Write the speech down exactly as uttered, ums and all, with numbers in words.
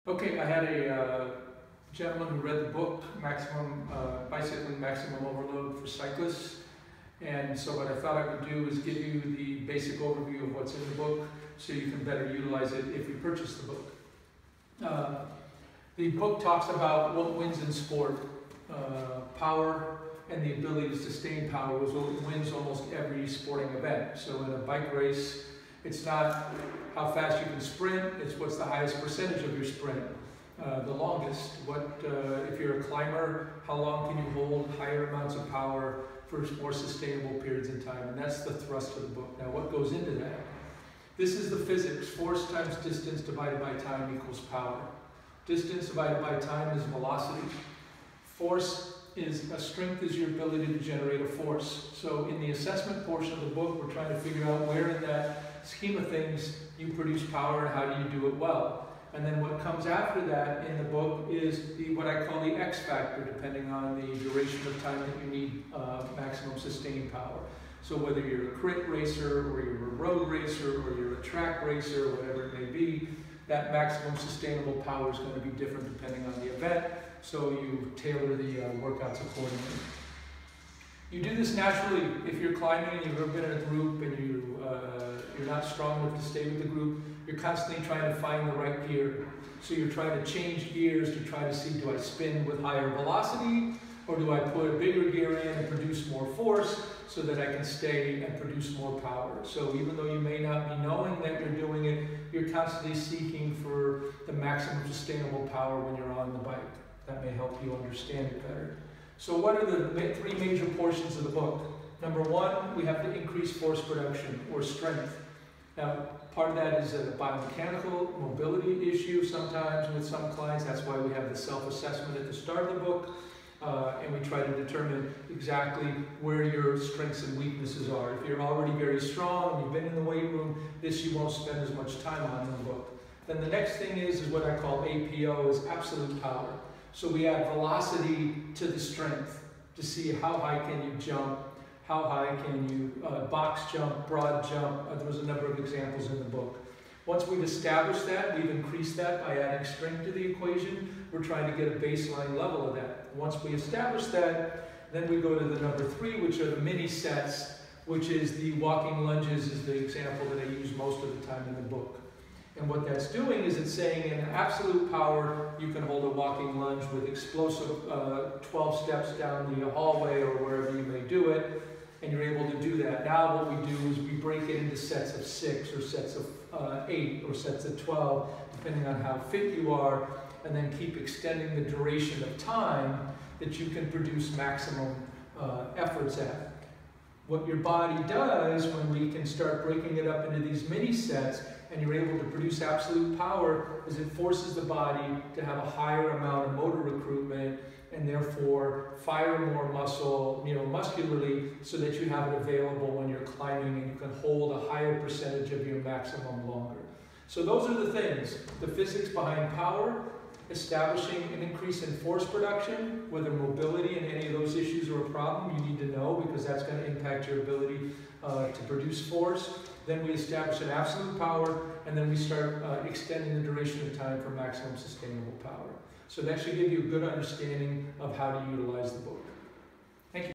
Okay, I had a uh, gentleman who read the book, Maximum uh, Bicycling Maximum Overload for Cyclists. And so what I thought I would do is give you the basic overview of what's in the book so you can better utilize it if you purchase the book. Uh, the book talks about what wins in sport. Uh, power and the ability to sustain power is what wins almost every sporting event. So in a bike race, it's not how fast you can sprint, it's what's the highest percentage of your sprint. Uh, the longest, what uh, if you're a climber, how long can you hold higher amounts of power for more sustainable periods in time, and that's the thrust of the book. Now what goes into that? This is the physics. Force times distance divided by time equals power. Distance divided by time is velocity. Force is, a strength is your ability to generate a force. So in the assessment portion of the book, we're trying to figure out where in that scheme of things you produce power and how do you do it well. And then what comes after that in the book is the, what I call the X factor, depending on the duration of time that you need uh, maximum sustained power. So whether you're a crit racer, or you're a road racer, or you're a track racer, or whatever it may be, that maximum sustainable power is going to be different depending on the event. So you tailor the uh, workouts accordingly. You do this naturally. If you're climbing and you've ever been in a group and you, uh, you're not strong enough to stay with the group, you're constantly trying to find the right gear. So you're trying to change gears to try to see, do I spin with higher velocity, or do I put a bigger gear in and produce more force so that I can stay and produce more power? So even though you may not be knowing that you're doing it, you're constantly seeking for the maximum sustainable power when you're on the bike. That may help you understand it better. So what are the three major portions of the book? Number one, we have to increase force production or strength. Now, part of that is a biomechanical mobility issue sometimes with some clients. That's why we have the self-assessment at the start of the book. Uh, and we try to determine exactly where your strengths and weaknesses are. If you're already very strong, you've been in the weight room, this you won't spend as much time on in the book. Then the next thing is, is what I call A P O, is absolute power. So we add velocity to the strength to see how high can you jump, how high can you uh, box jump, broad jump. Uh, there was a number of examples in the book. Once we've established that, we've increased that by adding strength to the equation. We're trying to get a baseline level of that. Once we establish that, then we go to the number three, which are the mini sets, which is the walking lunges is the example that I use most of the time in the book. And what that's doing is it's saying in absolute power, you can hold a walking lunge with explosive uh, twelve steps down the hallway or wherever you may do it, and you're able to do that. Now what we do is we break it into sets of six or sets of uh, eight or sets of twelve, depending on how fit you are, and then keep extending the duration of time that you can produce maximum uh, efforts at. What your body does when we can start breaking it up into these mini sets and you're able to produce absolute power is it forces the body to have a higher amount of motor recruitment and therefore fire more muscle, you know, muscularly, so that you have it available when you're climbing and you can hold a higher percentage of your maximum longer. So those are the things, the physics behind power, establishing an increase in force production, whether mobility and any of those issues are a problem, you need to know because that's going to impact your ability uh, to produce force. Then we establish an absolute power, and then we start uh, extending the duration of time for maximum sustainable power. So that should give you a good understanding of how to utilize the book.